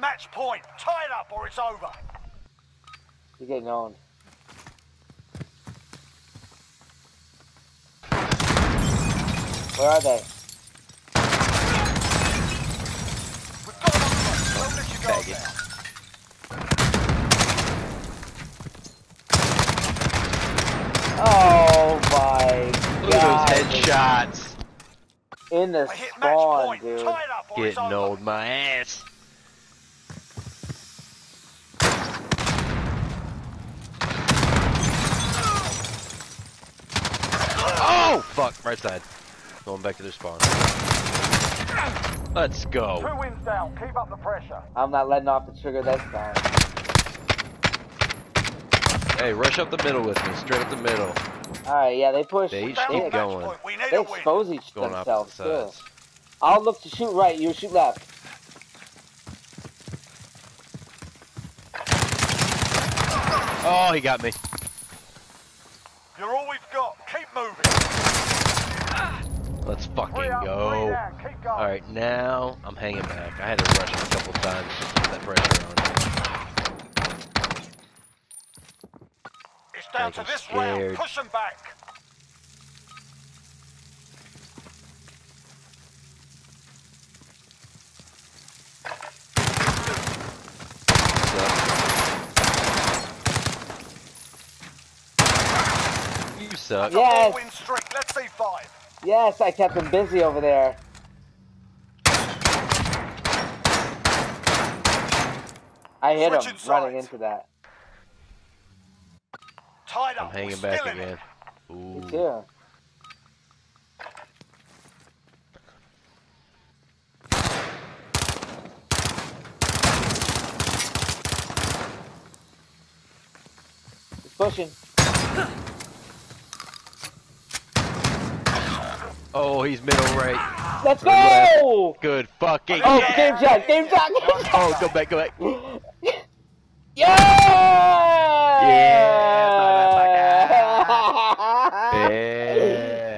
match point. Tie it up or it's over. You're getting owned. Where are they? We've got them on the road. Don't let you go now. Oh my god. Look at those headshots. In the I hit match spawn, point. dude. Tie it up or it's Getting over. old my ass. Oh fuck, right side. Going back to their spawn. Let's go. 2 wins down. Keep up the pressure. I'm not letting off the trigger this time. Hey, rush up the middle with me, straight up the middle. Alright, yeah, they push. They each Down keep match going. point. We need They a win. expose each Going themselves opposite too. sides. I'll look to shoot right, you shoot left. Oh, he got me. You're all we've got. Keep moving. Let's fucking 3 up, 3 go. down. Keep going. Alright, now I'm hanging back. I had to rush him a couple times just to put that pressure on. It's down Make to him this scared. round. Push them back. You suck. Yes. 4 win streak. Let's see 5. Yes, I kept them busy over there. I hit Switching him running sides. into that. Tied I'm up. hanging We're back still in again. it. Me Ooh. too. He's pushing. Oh, he's middle right. Let's Or left. go! Good fucking. Oh, Yeah. game shot, game shot! Oh, go back, go back. Yeah! Yeah.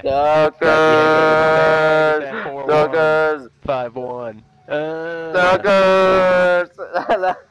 Suckers! Suckers! 5-1. Suckers!